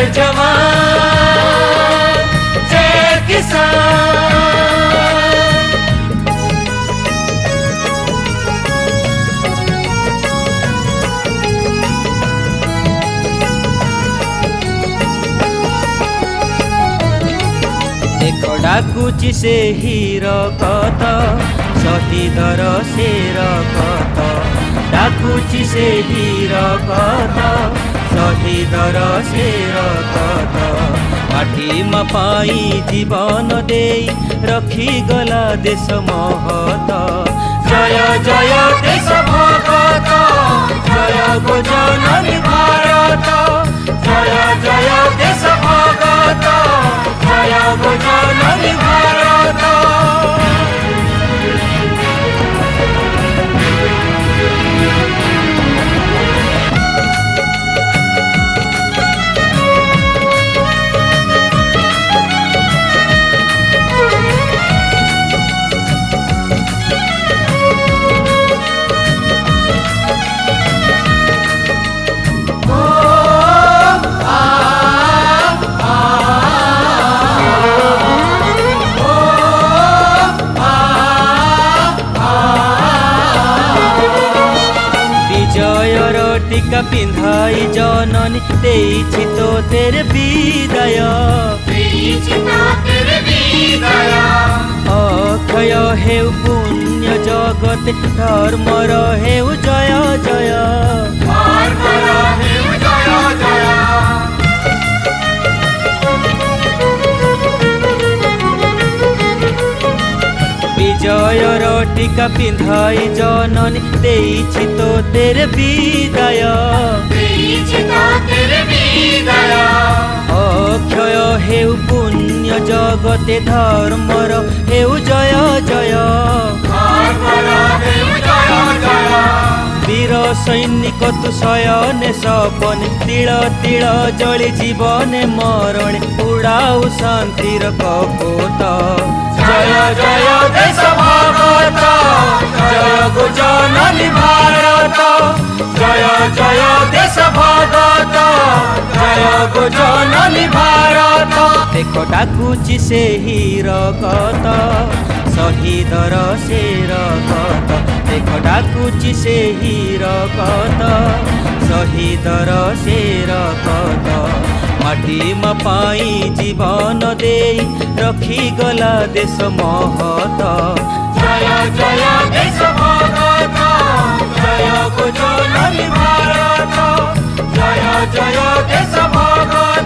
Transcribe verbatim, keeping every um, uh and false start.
जवान जय किसान। देखो डाकुची से हीर कत शहीदर शेर कत डाकुची से हीर कत शहीदर शेर कत माटी माई जीवन दे रखी गला देश महत जय जय देश भगत जय गो जननी भारत जय जय देश भगत जय गो जननी भारत। टीका पिंधाई जननी देइछि तो तेरे विदाय अक्षय हेउ पुण्य जगत धर्मर हेउ जय जय विजयर टीका पिंधाई जननी देइछि तो तेरे विदाय अक्षय हेउ पुण्य जगते धर्मर हेउ जय जय वीर सैनिक तु शयने सपन तिल तिल जली जीवन मरण उड़ाऊ शांतिर कपोत जय जय देश भगत जय गो जननी भारत जय जय देश भगत जय गो जननी भारत। देखो डाकुची से हीर कत शहीदर शेर कत देखो डाकुची से हीर कत शहीदर शेर कत माटी माई जीवन दे रखी गला देश महत जय जय देश भगत जय गो जननी भारत जय जय देश भगत